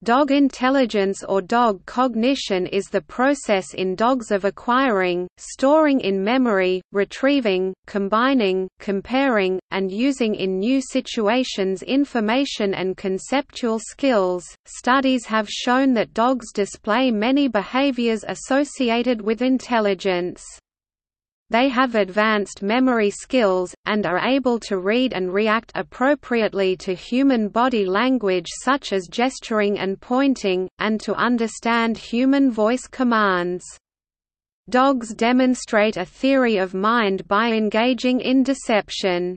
Dog intelligence or dog cognition is the process in dogs of acquiring, storing in memory, retrieving, combining, comparing, and using in new situations information and conceptual skills. Studies have shown that dogs display many behaviors associated with intelligence. They have advanced memory skills, and are able to read and react appropriately to human body language such as gesturing and pointing, and to understand human voice commands. Dogs demonstrate a theory of mind by engaging in deception.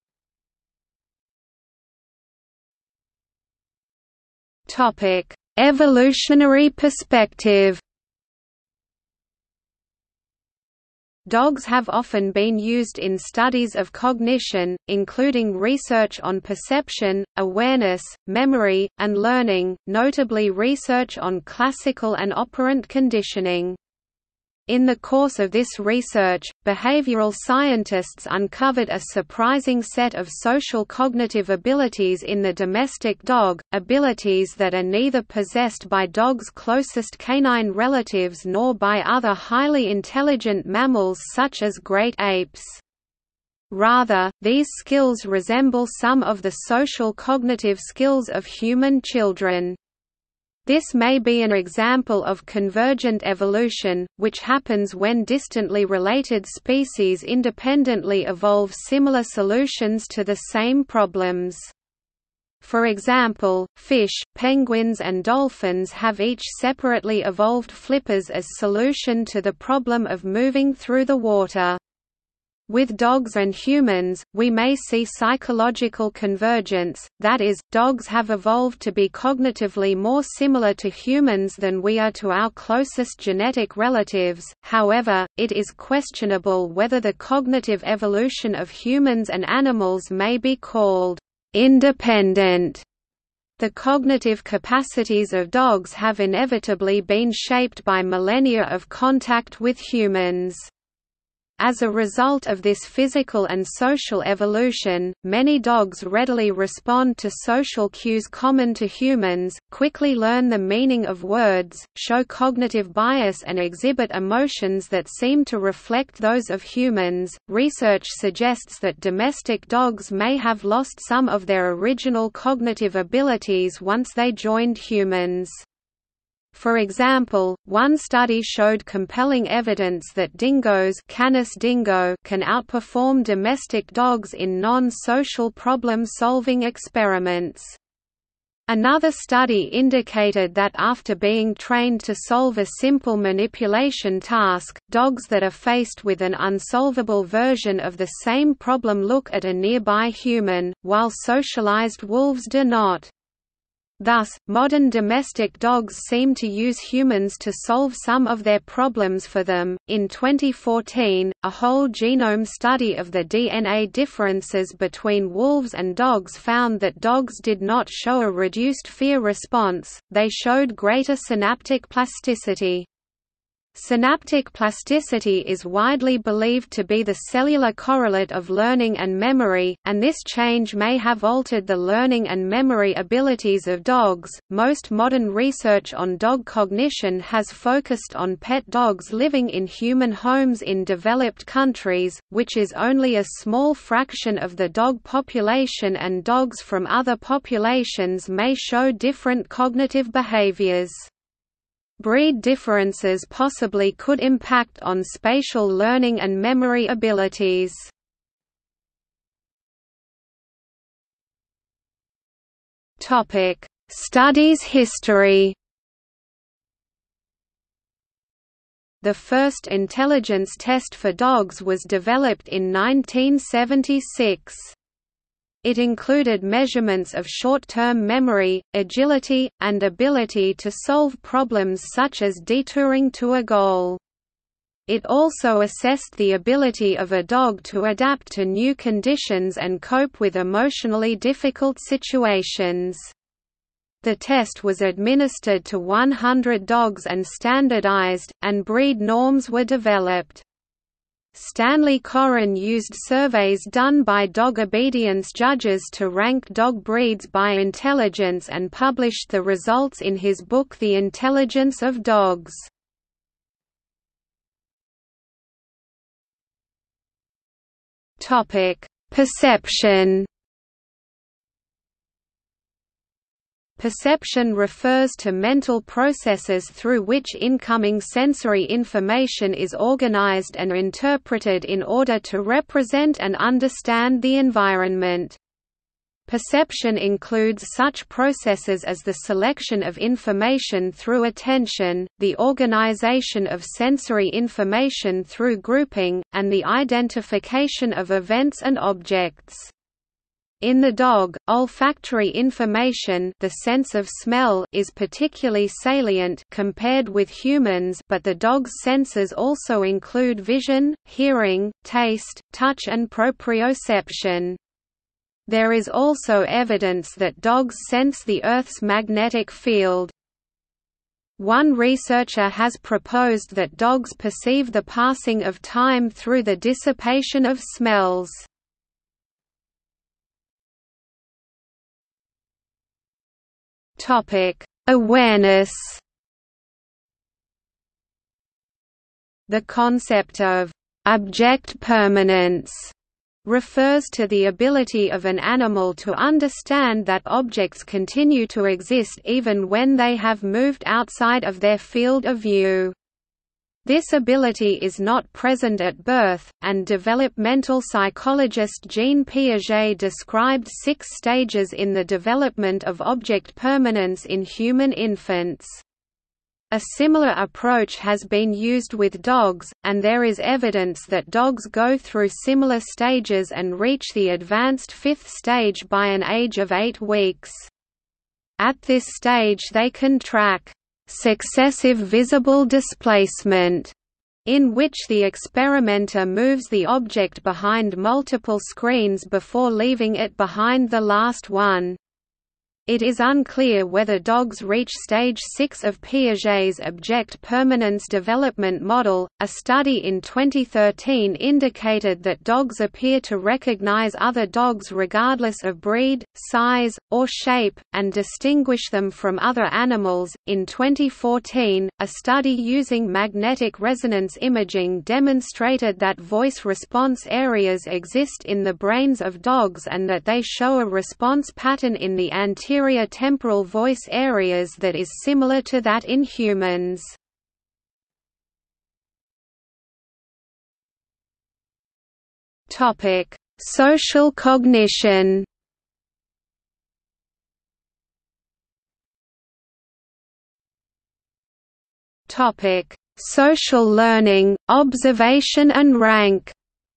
Evolutionary perspective. Dogs have often been used in studies of cognition, including research on perception, awareness, memory, and learning, notably research on classical and operant conditioning. In the course of this research, behavioral scientists uncovered a surprising set of social cognitive abilities in the domestic dog, abilities that are neither possessed by dogs' closest canine relatives nor by other highly intelligent mammals such as great apes. Rather, these skills resemble some of the social cognitive skills of human children. This may be an example of convergent evolution, which happens when distantly related species independently evolve similar solutions to the same problems. For example, fish, penguins and dolphins have each separately evolved flippers as solution to the problem of moving through the water. With dogs and humans, we may see psychological convergence, that is, dogs have evolved to be cognitively more similar to humans than we are to our closest genetic relatives. However, it is questionable whether the cognitive evolution of humans and animals may be called independent. The cognitive capacities of dogs have inevitably been shaped by millennia of contact with humans. As a result of this physical and social evolution, many dogs readily respond to social cues common to humans, quickly learn the meaning of words, show cognitive bias, and exhibit emotions that seem to reflect those of humans. Research suggests that domestic dogs may have lost some of their original cognitive abilities once they joined humans. For example, one study showed compelling evidence that dingoes Canis dingo can outperform domestic dogs in non-social problem-solving experiments. Another study indicated that after being trained to solve a simple manipulation task, dogs that are faced with an unsolvable version of the same problem look at a nearby human, while socialized wolves do not. Thus, modern domestic dogs seem to use humans to solve some of their problems for them. In 2014, a whole genome study of the DNA differences between wolves and dogs found that dogs did not show a reduced fear response, they showed greater synaptic plasticity. Synaptic plasticity is widely believed to be the cellular correlate of learning and memory, and this change may have altered the learning and memory abilities of dogs. Most modern research on dog cognition has focused on pet dogs living in human homes in developed countries, which is only a small fraction of the dog population, and dogs from other populations may show different cognitive behaviors. Breed differences possibly could impact on spatial learning and memory abilities. Studies history. The first intelligence test for dogs was developed in 1976. It included measurements of short-term memory, agility, and ability to solve problems such as detouring to a goal. It also assessed the ability of a dog to adapt to new conditions and cope with emotionally difficult situations. The test was administered to 100 dogs and standardized, and breed norms were developed. Stanley Coren used surveys done by dog obedience judges to rank dog breeds by intelligence and published the results in his book The Intelligence of Dogs. Perception. Perception refers to mental processes through which incoming sensory information is organized and interpreted in order to represent and understand the environment. Perception includes such processes as the selection of information through attention, the organization of sensory information through grouping, and the identification of events and objects. In the dog, olfactory information, the sense of smell, is particularly salient compared with humans, but the dog's senses also include vision, hearing, taste, touch and proprioception. There is also evidence that dogs sense the Earth's magnetic field. One researcher has proposed that dogs perceive the passing of time through the dissipation of smells. Awareness. The concept of object permanence refers to the ability of an animal to understand that objects continue to exist even when they have moved outside of their field of view. This ability is not present at birth, and developmental psychologist Jean Piaget described 6 stages in the development of object permanence in human infants. A similar approach has been used with dogs, and there is evidence that dogs go through similar stages and reach the advanced 5th stage by an age of 8 weeks. At this stage they can track successive visible displacement, in which the experimenter moves the object behind multiple screens before leaving it behind the last one. It is unclear whether dogs reach stage 6 of Piaget's object permanence development model. A study in 2013 indicated that dogs appear to recognize other dogs regardless of breed, size, or shape, and distinguish them from other animals. In 2014, a study using magnetic resonance imaging demonstrated that voice response areas exist in the brains of dogs and that they show a response pattern in the anterior temporal voice areas that is similar to that in humans. Social cognition. Social learning, observation and rank.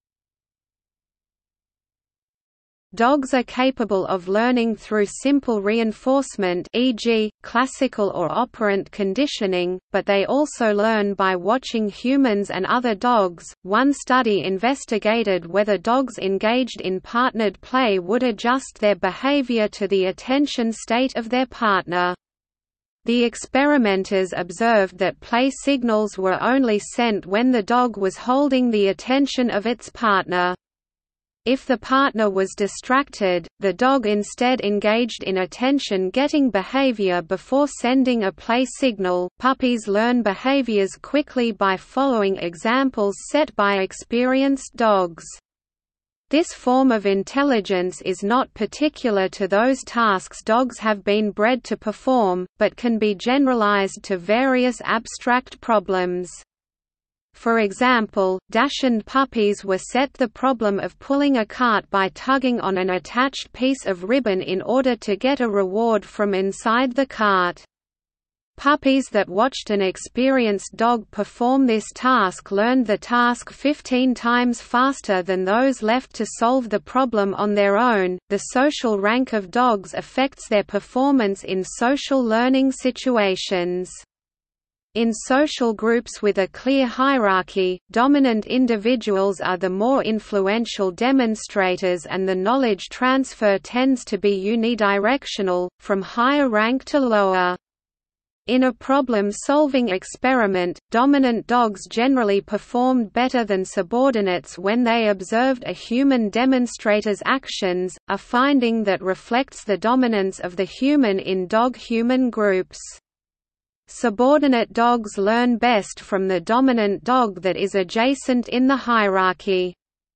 Dogs are capable of learning through simple reinforcement, e.g., classical or operant conditioning, but they also learn by watching humans and other dogs. One study investigated whether dogs engaged in partnered play would adjust their behavior to the attention state of their partner. The experimenters observed that play signals were only sent when the dog was holding the attention of its partner. If the partner was distracted, the dog instead engaged in attention-getting behavior before sending a play signal. Puppies learn behaviors quickly by following examples set by experienced dogs. This form of intelligence is not particular to those tasks dogs have been bred to perform, but can be generalized to various abstract problems. For example, Dachshund puppies were set the problem of pulling a cart by tugging on an attached piece of ribbon in order to get a reward from inside the cart. Puppies that watched an experienced dog perform this task learned the task 15 times faster than those left to solve the problem on their own. The social rank of dogs affects their performance in social learning situations. In social groups with a clear hierarchy, dominant individuals are the more influential demonstrators and the knowledge transfer tends to be unidirectional, from higher rank to lower. In a problem-solving experiment, dominant dogs generally performed better than subordinates when they observed a human demonstrator's actions, a finding that reflects the dominance of the human in dog-human groups. Subordinate dogs learn best from the dominant dog that is adjacent in the hierarchy.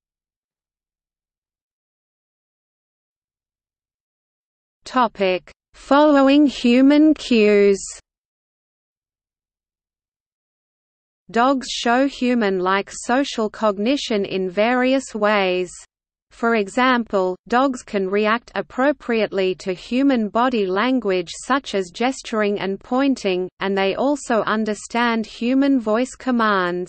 Following human cues. Dogs show human-like social cognition in various ways. For example, dogs can react appropriately to human body language such as gesturing and pointing, and they also understand human voice commands.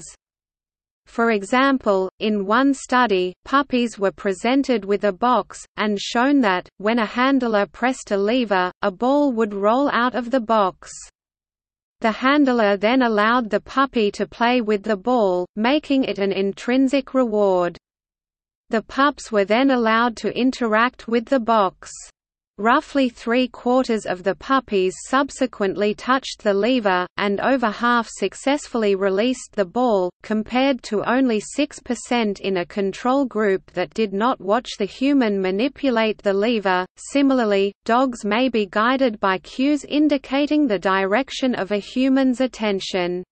For example, in one study, puppies were presented with a box, and shown that, when a handler pressed a lever, a ball would roll out of the box. The handler then allowed the puppy to play with the ball, making it an intrinsic reward. The pups were then allowed to interact with the box. Roughly 3/4 of the puppies subsequently touched the lever, and over half successfully released the ball, compared to only 6% in a control group that did not watch the human manipulate the lever. Similarly, dogs may be guided by cues indicating the direction of a human's attention.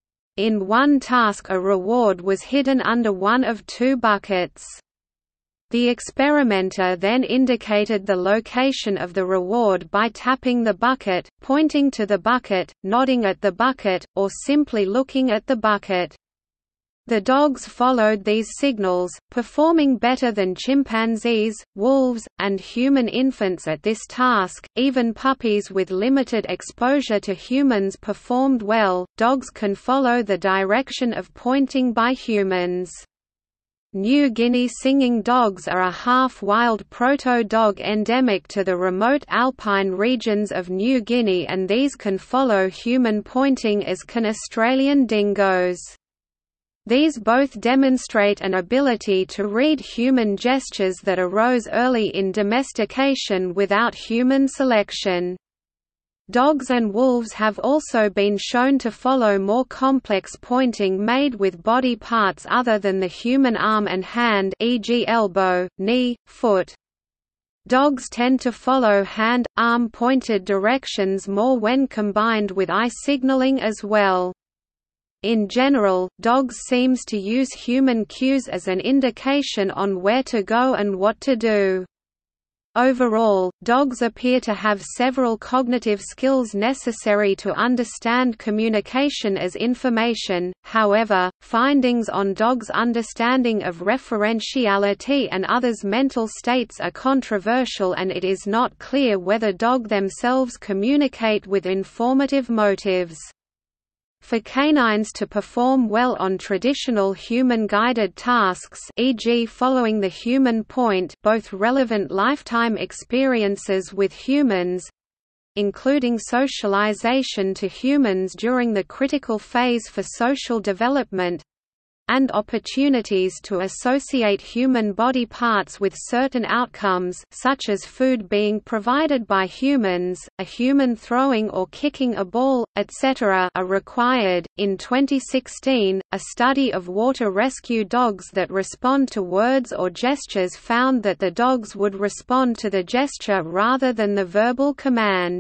In one task, a reward was hidden under one of two buckets. The experimenter then indicated the location of the reward by tapping the bucket, pointing to the bucket, nodding at the bucket, or simply looking at the bucket. The dogs followed these signals, performing better than chimpanzees, wolves, and human infants at this task. Even puppies with limited exposure to humans performed well. Dogs can follow the direction of pointing by humans. New Guinea singing dogs are a half-wild proto-dog endemic to the remote alpine regions of New Guinea, and these can follow human pointing as can Australian dingoes. These both demonstrate an ability to read human gestures that arose early in domestication without human selection. Dogs and wolves have also been shown to follow more complex pointing made with body parts other than the human arm and hand, e.g. elbow, knee, foot. Dogs tend to follow hand-arm pointed directions more when combined with eye signaling as well. In general, dogs seems to use human cues as an indication on where to go and what to do. Overall, dogs appear to have several cognitive skills necessary to understand communication as information. However, findings on dogs' understanding of referentiality and others' mental states are controversial, and it is not clear whether dogs themselves communicate with informative motives. For canines to perform well on traditional human-guided tasks, e.g. following the human point, both relevant lifetime experiences with humans, including socialization to humans during the critical phase for social development, and opportunities to associate human body parts with certain outcomes, such as food being provided by humans, a human throwing or kicking a ball, etc., are required. In 2016, a study of water rescue dogs that respond to words or gestures found that the dogs would respond to the gesture rather than the verbal command.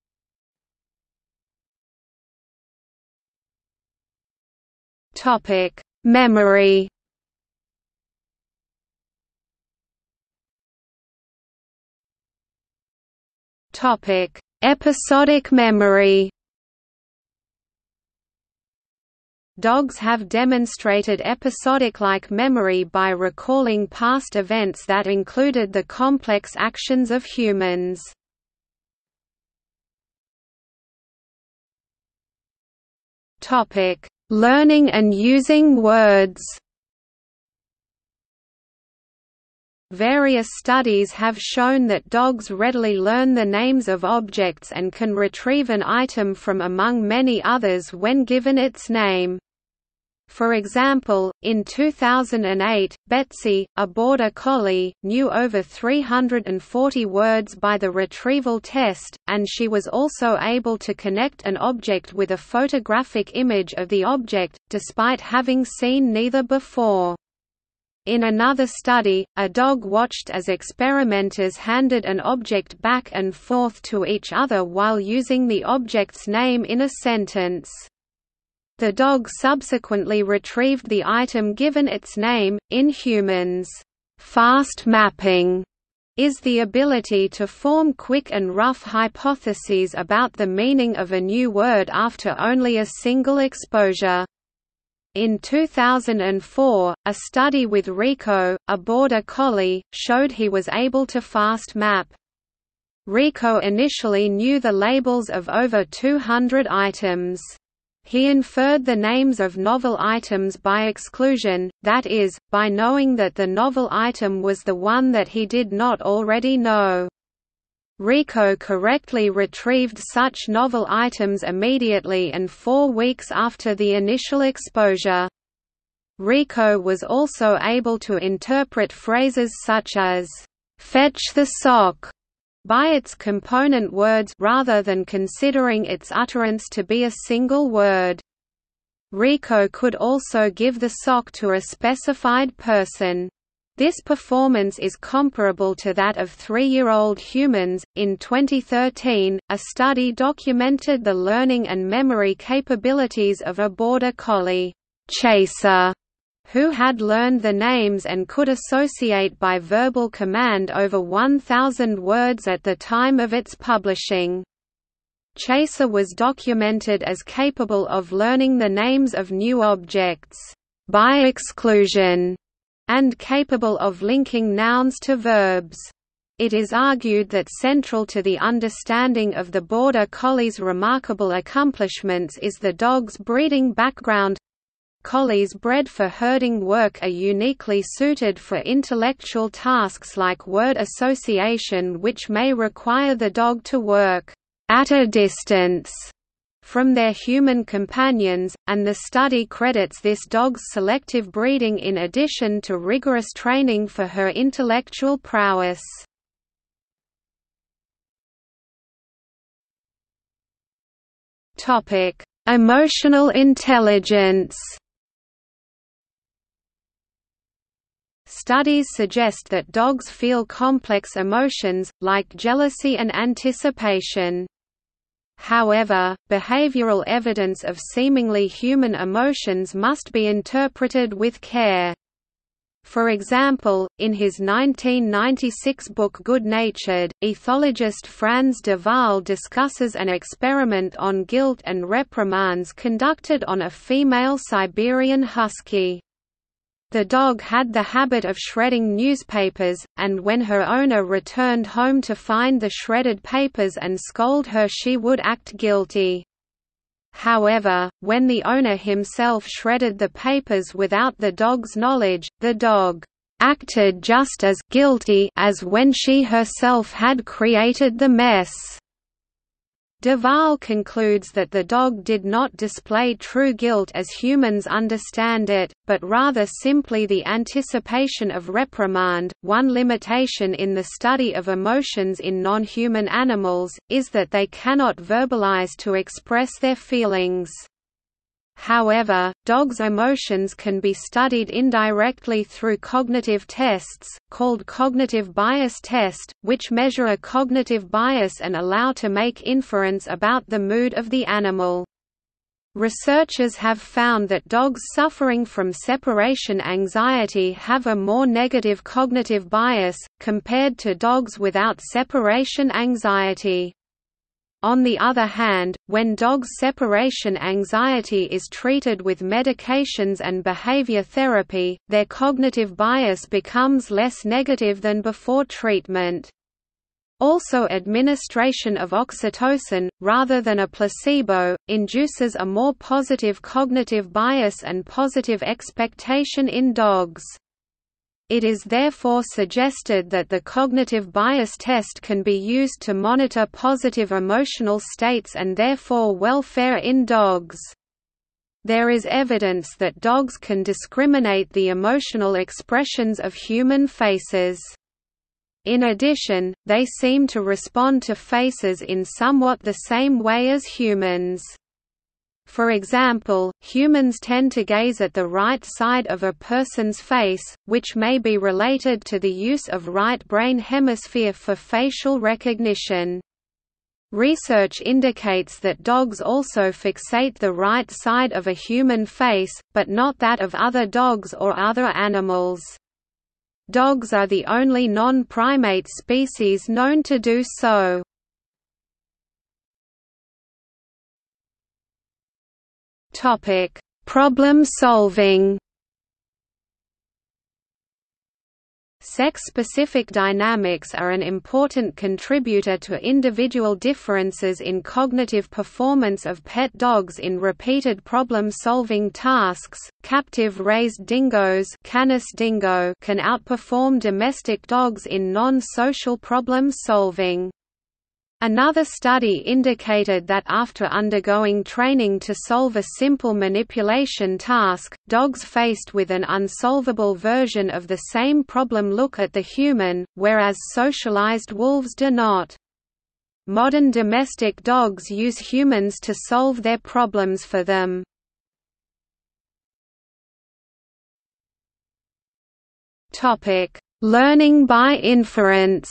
Topic: Memory. Topic: Episodic memory. Dogs have demonstrated episodic-like memory by recalling past events that included the complex actions of humans. Topic: Learning and using words. Various studies have shown that dogs readily learn the names of objects and can retrieve an item from among many others when given its name. For example, in 2008, Betsy, a border collie, knew over 340 words by the retrieval test, and she was also able to connect an object with a photographic image of the object, despite having seen neither before. In another study, a dog watched as experimenters handed an object back and forth to each other while using the object's name in a sentence. The dog subsequently retrieved the item given its name. In humans, fast mapping is the ability to form quick and rough hypotheses about the meaning of a new word after only a single exposure. In 2004, a study with Rico, a border collie, showed he was able to fast map. Rico initially knew the labels of over 200 items. He inferred the names of novel items by exclusion, that is, by knowing that the novel item was the one that he did not already know. Rico correctly retrieved such novel items immediately and 4 weeks after the initial exposure. Rico was also able to interpret phrases such as, "Fetch the sock," by its component words rather than considering its utterance to be a single word. Rico could also give the sock to a specified person. This performance is comparable to that of 3-year-old humans. In 2013, a study documented the learning and memory capabilities of a border collie, Chaser, who had learned the names and could associate by verbal command over 1,000 words at the time of its publishing. Chaser was documented as capable of learning the names of new objects, by exclusion, and capable of linking nouns to verbs. It is argued that central to the understanding of the border collie's remarkable accomplishments is the dog's breeding background. Collies bred for herding work are uniquely suited for intellectual tasks like word association, which may require the dog to work at a distance from their human companions, and the study credits this dog's selective breeding in addition to rigorous training for her intellectual prowess. Emotional intelligence. Studies suggest that dogs feel complex emotions, like jealousy and anticipation. However, behavioral evidence of seemingly human emotions must be interpreted with care. For example, in his 1996 book Good-Natured, ethologist Frans de Waal discusses an experiment on guilt and reprimands conducted on a female Siberian husky. The dog had the habit of shredding newspapers, and when her owner returned home to find the shredded papers and scold her, she would act guilty. However, when the owner himself shredded the papers without the dog's knowledge, the dog acted just as guilty as when she herself had created the mess. De Waal concludes that the dog did not display true guilt as humans understand it, but rather simply the anticipation of reprimand. One limitation in the study of emotions in non-human animals is that they cannot verbalize to express their feelings. However, dogs' emotions can be studied indirectly through cognitive tests, called cognitive bias test, which measure a cognitive bias and allow to make inference about the mood of the animal. Researchers have found that dogs suffering from separation anxiety have a more negative cognitive bias, compared to dogs without separation anxiety. On the other hand, when dogs' separation anxiety is treated with medications and behavior therapy, their cognitive bias becomes less negative than before treatment. Also, administration of oxytocin, rather than a placebo, induces a more positive cognitive bias and positive expectation in dogs. It is therefore suggested that the cognitive bias test can be used to monitor positive emotional states and therefore welfare in dogs. There is evidence that dogs can discriminate the emotional expressions of human faces. In addition, they seem to respond to faces in somewhat the same way as humans. For example, humans tend to gaze at the right side of a person's face, which may be related to the use of right brain hemisphere for facial recognition. Research indicates that dogs also fixate the right side of a human face, but not that of other dogs or other animals. Dogs are the only non-primate species known to do so. Topic: Problem solving. Sex-specific dynamics are an important contributor to individual differences in cognitive performance of pet dogs in repeated problem-solving tasks. Captive-raised dingoes, Canis dingo, can outperform domestic dogs in non-social problem-solving. Another study indicated that after undergoing training to solve a simple manipulation task, dogs faced with an unsolvable version of the same problem look at the human, whereas socialized wolves do not. Modern domestic dogs use humans to solve their problems for them. Learning by inference.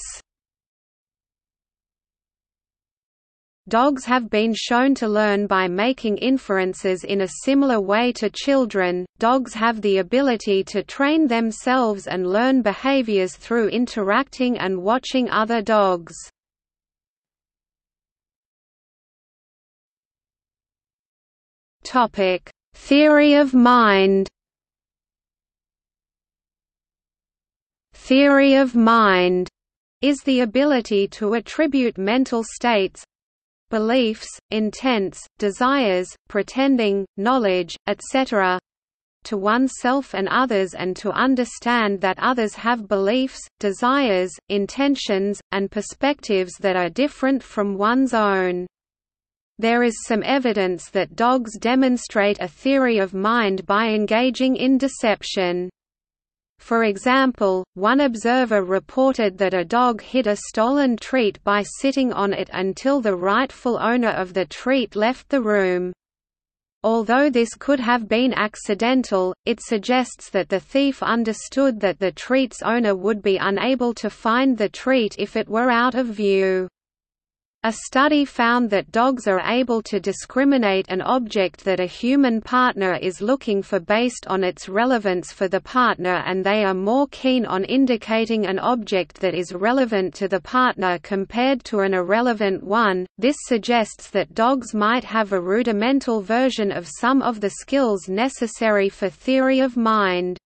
Dogs have been shown to learn by making inferences in a similar way to children. Dogs have the ability to train themselves and learn behaviors through interacting and watching other dogs. Topic: Theory of mind. Theory of mind is the ability to attribute mental states, beliefs, intents, desires, pretending, knowledge, etc., to oneself and others, and to understand that others have beliefs, desires, intentions, and perspectives that are different from one's own. There is some evidence that dogs demonstrate a theory of mind by engaging in deception. For example, one observer reported that a dog hid a stolen treat by sitting on it until the rightful owner of the treat left the room. Although this could have been accidental, it suggests that the thief understood that the treat's owner would be unable to find the treat if it were out of view. A study found that dogs are able to discriminate an object that a human partner is looking for based on its relevance for the partner, and they are more keen on indicating an object that is relevant to the partner compared to an irrelevant one. This suggests that dogs might have a rudimental version of some of the skills necessary for theory of mind.